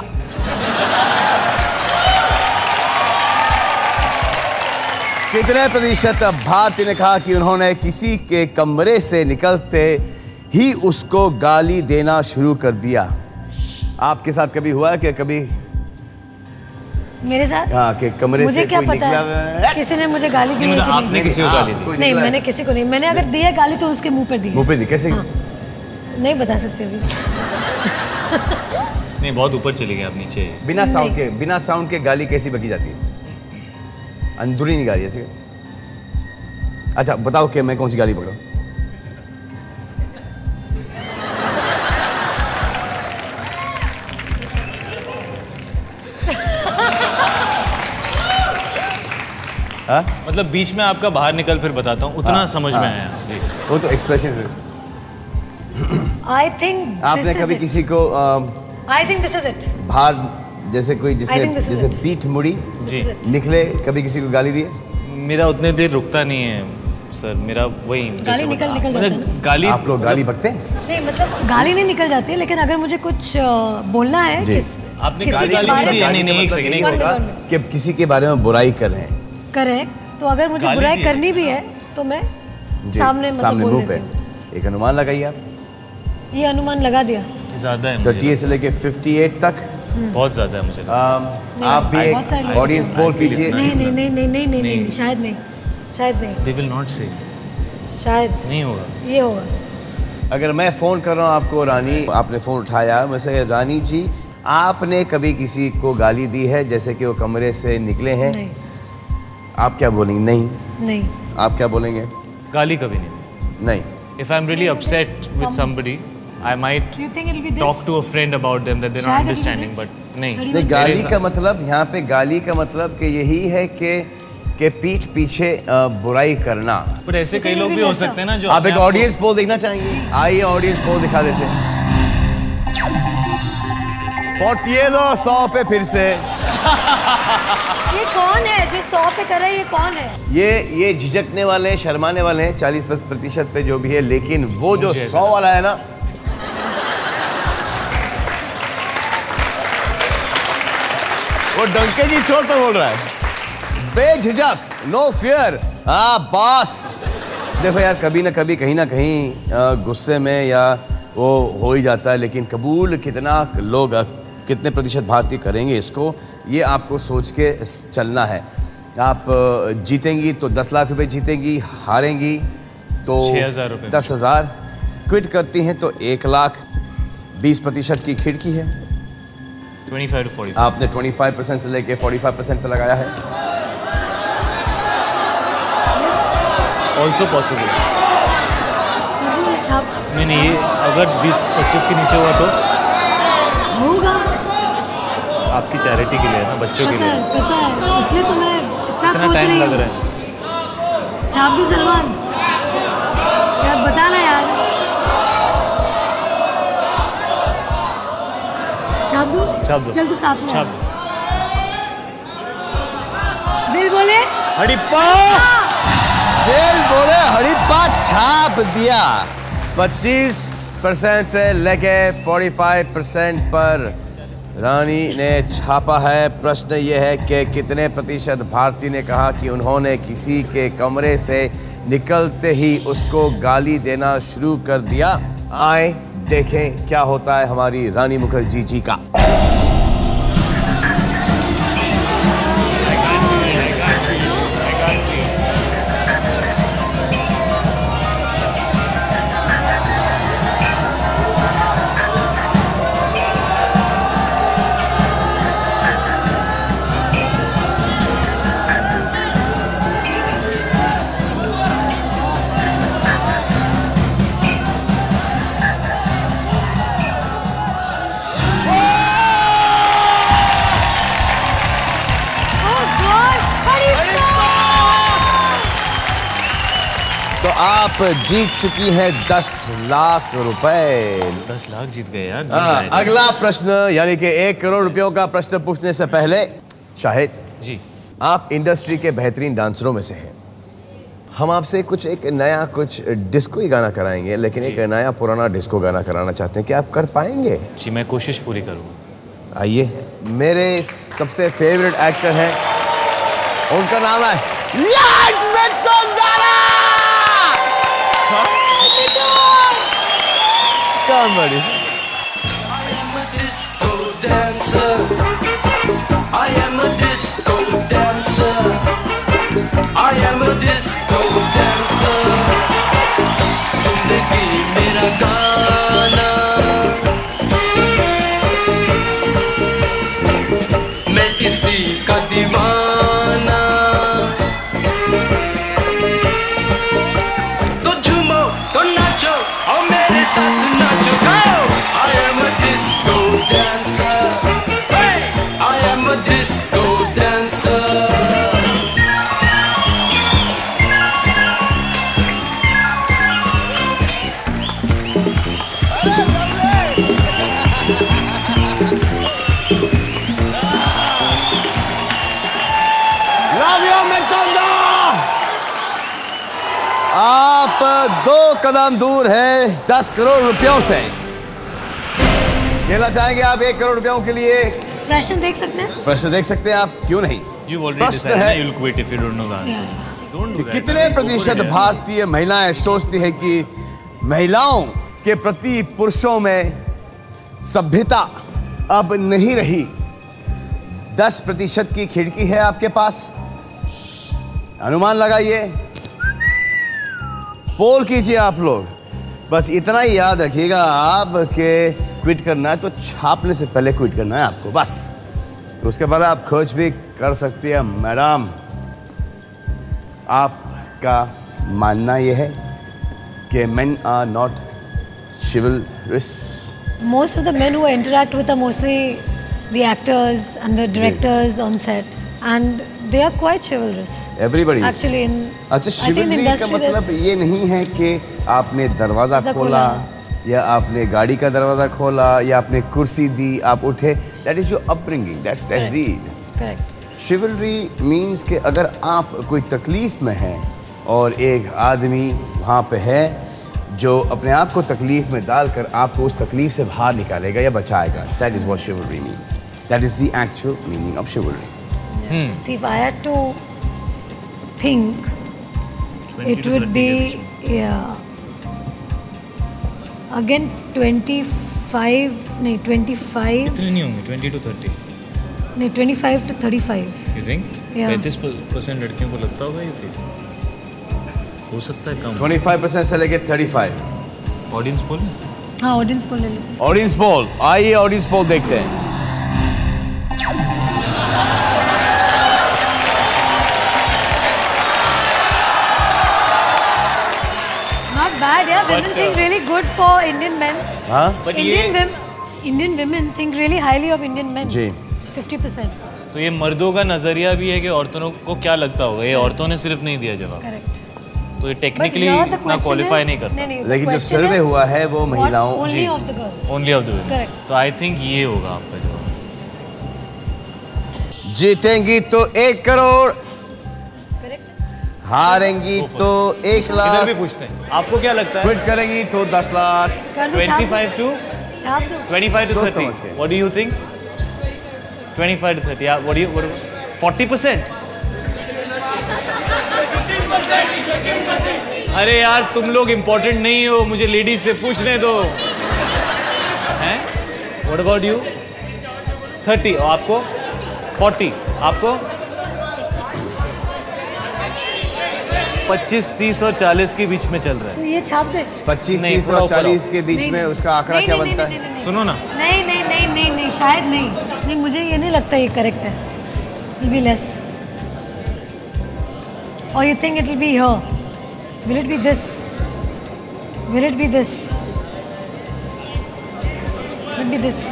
कितने प्रतिशत भारतीय ने कहा कि उन्होंने किसी के कमरे से निकलते ही उसको गाली देना शुरू कर दिया? आपके साथ कभी हुआ है कि कभी मेरे साथ? हाँ, कि कमरे मुझे से क्या कोई पता निकला है किसी ने मुझे गाली दी है कि नहीं? आपने किसी को गाली दी? नहीं, मैंने किसी को नहीं। मैंने अगर दी है गाली तो उसके मुंह पर दी है। मुंह पे दी? कैसे? हाँ। नहीं बता सकते अभी। नहीं, बहुत ऊपर चली गई आप नीचे। बिना साउंड के, बिना साउंड के गाली कैसी बकी जाती है? अंदरूनी गाली ऐसे? अच्छा बताओ कि मैं कौन सी गाली पकड़ूं? हाँ? मतलब बीच में आपका बाहर निकल फिर बताता हूँ, उतना हाँ, समझ हाँ, में आया जी। वो तो एक्सप्रेशन है। I think आपने कभी किसी को I think this is it. बाहर जैसे कोई जिसने think this is जैसे it. पीठ मुड़ी जी निकले, कभी किसी को गाली दी? मेरा उतने देर रुकता नहीं है सर, मेरा वही गाली निकल निकल जाती है ना? गाली। आप लोग गाली बकते हैं? नहीं मतलब गाली नहीं निकल जाती है, लेकिन अगर मुझे कुछ अ, बोलना है जी। किस आपने किसी गाली के गाली बारे नहीं दी? में नहीं नहीं एक सेकंड एक One second minute, one minute. कि किसी के बारे में बुराई कर रहे हैं। करेक्ट, तो अगर मुझे गाली बुराई दी है। करनी भी है तो मैं जी, सामने मतलब सामने बोल मुंह देती पे हूँ। एक अनुमान लगाइए आप। ये अनुमान लगा दिया। ज्यादा है थर्टी मुझे, से लेके फिफ्टी एट तक बहुत ज्यादा है मुझे। अम, आप भी बहुत सारे एक लोग ऑडियंस हैं। पोल कीजिए। नहीं नहीं नहीं नहीं नहीं नहीं नहीं शायद नहीं, शायद नहीं, दे विल नॉट से, शायद नहीं होगा। ये होगा। अगर मैं फोन कर रहा हूँ आपको, रानी, आपने फोन उठाया, मैं से रानी जी आपने कभी किसी को गाली दी है जैसे कि वो कमरे से निकले हैं? नहीं आप क्या बोलेंगे? नहीं। नहीं आप क्या बोलेंगे? गाली कभी नहीं। नहीं। If I'm really upset with somebody, I might So you think it'll be this? talk to a friend about them that they're not शायद it'll be understanding, this? but नहीं। थोड़ी नहीं, बहुत- गाली There is का a- मतलब यहाँ पे गाली का मतलब कि यही है कि कि पीठ पीछे अ, बुराई करना। पर ऐसे कई लेकिन लोग ये भी भी हो ऐसा- सकते हैं ना जो आप अपने एक आप को- ऑडियंस पोल देखना चाहेंगे? आइए ऑडियंस पोल दिखा देते हैं। फोर्टी दो सौ पे फिर से। ये कौन है जो सौ पे कर रहा है? ये कौन है? ये ये झिझकने वाले हैं, शर्माने वाले हैं चालीस प्रतिशत पे जो भी है, लेकिन वो जो मुझे सौ वाला है ना, वो डंके की चोट पे बोल रहा है, बेझिझक, नो फियर। हाँ बॉस, देखो यार, कभी ना कभी कहीं ना कहीं अ, गुस्से में या वो हो ही जाता है, लेकिन कबूल कितना लोग, अ, कितने प्रतिशत भारतीय करेंगे इसको, ये आपको सोच के स- चलना है। आप अ, जीतेंगी तो दस लाख रुपए जीतेंगी, हारेंगी तो छः हज़ार रुपये। दस हज़ार, क्विट करती हैं तो एक लाख। बीस प्रतिशत की खिड़की है। twenty-five to forty-five। आपने पच्चीस परसेंट से लेके पैंतालीस परसेंट पे लगाया है। Also possible। कर दो ये छाप। नहीं नहीं, ये अगर बीस पच्चीस के नीचे हुआ तो होगा। आपकी चैरिटी के लिए है ना, बच्चों के पता लिए। है, पता है, इसलिए तो मैं इतना इतना सोच टाइम रही लग हूँ। रहा है। छाप दी सलमान, यार बताना यार। छाप दूँ? छाप दो। चल तू साथ में आ। छाप। दिल बोले हड़प्पा। दिल बोले हड़प्पा छाप दिया। पच्चीस परसेंट से लेके पैंतालीस परसेंट पर रानी ने छापा है। प्रश्न ये है कि कितने प्रतिशत भारतीय ने कहा कि उन्होंने किसी के कमरे से निकलते ही उसको गाली देना शुरू कर दिया। आए देखें क्या होता है हमारी रानी मुखर्जी जी का। आप जीत चुकी हैं दस लाख रुपए। दस लाख जीत गए यार। हाँ, अगला प्रश्न यानी कि एक करोड़ रुपयों का प्रश्न पूछने से पहले शाहिद जी, आप इंडस्ट्री के बेहतरीन डांसरों में से हैं। हम आपसे कुछ एक नया कुछ डिस्को ही गाना कराएंगे, लेकिन एक नया पुराना डिस्को गाना कराना चाहते हैं, क्या आप कर पाएंगे? जी मैं कोशिश पूरी करूँगा। आइए, मेरे सबसे फेवरेट एक्टर हैं, उनका नाम है याज मिथुनदारा। कौन बड़ी? I am a disco dancer. I am a disco dancer. जिंदगी मेरा गाना, मैं इसी का दीवाना। तो झूमो तो नाचो और मेरे साथ नाचो। I am a disco dancer. I am a disco dancer. Love you, मिथुनदा। आप दो कदम दूर हैं दस करोड़ रुपयों से। खेलना चाहेंगे आप एक करोड़ रुपयों के लिए? प्रश्न देख सकते हैं? प्रश्न देख सकते हैं आप, क्यों नहीं? You already प्रश्न decided है you'll quit if you don't know the answer. Don't do that. कितने प्रतिशत भारतीय महिलाएं सोचती हैं कि महिलाओं के प्रति पुरुषों में सभ्यता अब नहीं रही? दस प्रतिशत की खिड़की है आपके पास, अनुमान लगाइए, पोल कीजिए आप लोग। बस इतना ही याद रखिएगा आप के क्विट करना है तो छापने से पहले क्विट करना है आपको, बस। तो उसके बाद आप खोज भी कर सकती है मैडम। आपका मानना यह है कि men are not chivalrous? Most of the men who I interact with are mostly the actors and the directors on set, and they are quite chivalrous. Everybody is. Actually, in अच्छा, I think in chivalry का industry मतलब that's- ये नहीं है कि आपने दरवाजा दरवाजा खोला खोला। या आपने गाड़ी का दरवाजा खोला या आपने कुर्सी दी, आप उठे। That is your upbringing. That's that's it. Correct. Chivalry means कि अगर आप कोई तकलीफ में हैं और एक आदमी वहाँ पे है जो अपने आप को तकलीफ में डालकर आपको उस तकलीफ से बाहर निकालेगा या बचाएगा, that is what chivalry means. That is the actual meaning of chivalry. See, if I had to think, it would be yeah. Again, twenty-five, नहीं twenty-five, इतने नहीं होंगे, twenty to thirty. नहीं twenty-five to thirty-five. You think? Yeah. पैंतीस percent लड़कियों को लगता होगा ये फिर हो सकता है कम। twenty-five percent से लेके thirty-five. ऑडियंस पोल हाँ, ऑडियंस को ले लो। ऑडियंस पोल, आइए ऑडियंस पोल देखते हैं। Not bad, yeah. Women But, think uh, really good for Indian men. हाँ But Indian ये women, Indian women think really highly of Indian men. Ji. fifty percent. तो ये मर्दों का नजरिया भी है कि औरतों को क्या लगता होगा, ये औरतों ने सिर्फ नहीं दिया जवाब, Correct. तो ये But टेक्निकली here the इतना question क्वालिफाई is- नहीं करता। नहीं, नहीं, the लेकिन जो question सर्वे is हुआ है वो what महिलाओं only जी। of the girls. Only of the women. Correct. तो आई थिंक ये होगा आपका जवाब। जीतेंगी तो एक करोड़, Correct. हारेंगी तो एक इधर लाख, भी पूछते हैं, आपको क्या लगता है? क्विट करेंगी तो दस लाख। कर दो, छाप दो। twenty-five to छाप दो। twenty-five to सोच thirty. समझ के। What do you think? twenty-five to thirty. Yeah. What do you? What? forty percent. अरे यार तुम लोग इम्पोर्टेंट नहीं हो, मुझे लेडीज से पूछने दो। हैं? What about you? thirty. और आपको? forty. आपको? पच्चीस, तीस और चालीस के बीच में चल रहा है। तो ये छाप दे। पच्चीस, नहीं, तीस थोड़ा और ऊपर चालीस आओ। के बीच नहीं, में नहीं। उसका आंकड़ा नहीं, क्या नहीं, बनता नहीं, है? नहीं, नहीं, सुनो ना। नहीं नहीं नहीं नहीं नहीं शायद नहीं नहीं मुझे ये नहीं लगता ये करेक्ट है। It'll be less. Or you think it'll be here? Will it be this? Will it be this? Will it be this?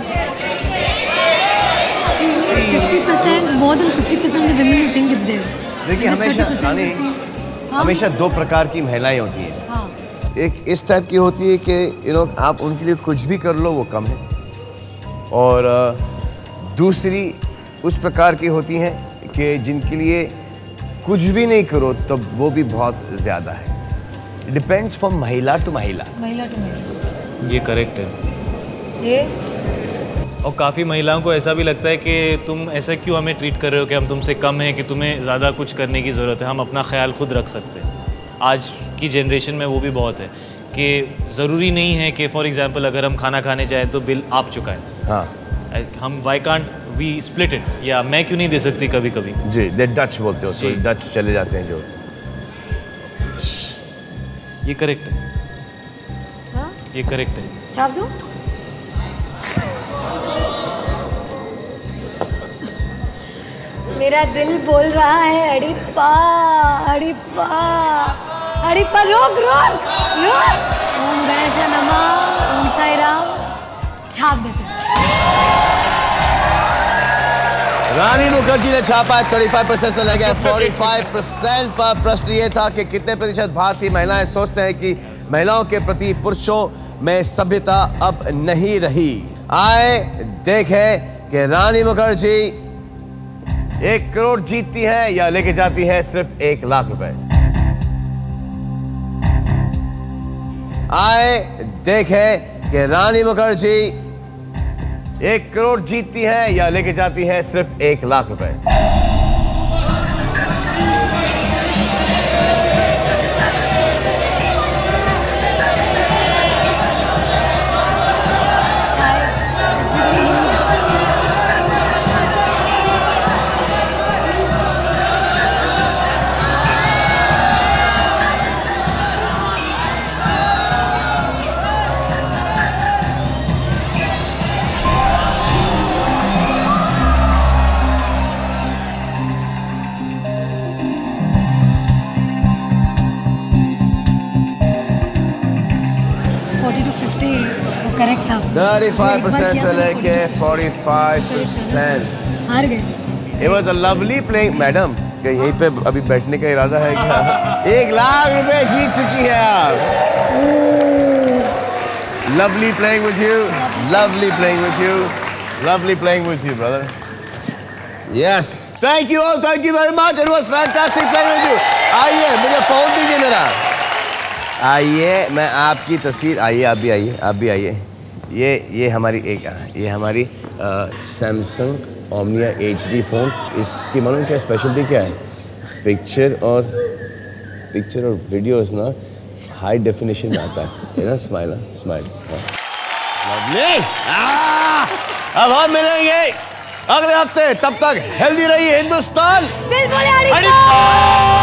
See, fifty percent, more than fifty percent of the women will think it's there. देखिए Just हमेशा thirty percent Rani will feel- हमेशा दो प्रकार की महिलाएं होती हैं। हाँ। एक इस टाइप की होती है कि यू नो आप उनके लिए कुछ भी कर लो वो कम है, और अ, दूसरी उस प्रकार की होती हैं कि जिनके लिए कुछ भी नहीं करो तब वो भी बहुत ज़्यादा है। डिपेंड्स फ्रॉम महिला टू महिला। महिला टू महिला। ये करेक्ट है। ये और काफ़ी महिलाओं को ऐसा भी लगता है कि तुम ऐसा क्यों हमें ट्रीट कर रहे हो कि हम तुमसे कम हैं, कि तुम्हें ज़्यादा कुछ करने की ज़रूरत है, हम अपना ख्याल खुद रख सकते हैं। आज की जनरेशन में वो भी बहुत है कि ज़रूरी नहीं है कि फॉर एग्जांपल अगर हम खाना खाने चाहें तो बिल आप चुकाएं। हाँ, हम why can't we split it, या मैं क्यों नहीं दे सकती कभी कभी। जी, दे डच बोलते हो, जी। डच चले जाते हैं जो। ये करेक्ट है। हाँ? ये करेक्ट है। चाप दूं? मेरा दिल बोल रहा है अड़िप्पा अड़िप्पा अड़िप्पा, रोक रोक रोक। ओम गणेश नमः, ओम साई राम। छाप देते हैं। रानी मुखर्जी ने छापा है पैंतीस परसेंट से लगे पैंतालीस परसेंट पर। प्रश्न ये था कि कितने प्रतिशत भारतीय महिलाएं सोचते हैं कि महिलाओं के प्रति पुरुषों में सभ्यता अब नहीं रही। आए देखें कि रानी मुखर्जी एक करोड़ जीतती है या लेके जाती है सिर्फ एक लाख रुपए। आए देखें कि रानी मुखर्जी एक करोड़ जीतती है या लेके जाती है सिर्फ एक लाख रुपए। करेक्ट था। पैंतीस परसेंट से लेके पैंतालीस परसेंट। हार गए। It was a lovely playing, madam. क्या यहीं पे अभी बैठने का इरादा है क्या? एक लाख रुपए जीत चुकी है आप। Lovely playing with you. Lovely playing with you. Lovely playing with you, brother. Yes. Thank you all. Thank you very much. It was fantastic playing with you. आइए, मुझे फोन दीजिए मेरा। आइए, मैं आपकी तस्वीर, आइए आप भी आइए, आप भी आइए। ये ये हमारी एक ये हमारी Samsung Omnia H D phone. इसकी मालूम क्या स्पेशलिटी क्या है? पिक्चर और पिक्चर और वीडियोस ना हाई डेफिनेशन में आता है ना। Smile smile. अब हम मिलेंगे अगले हफ्ते, तब तक हेल्दी रहिए हिंदुस्तान। दिल बोले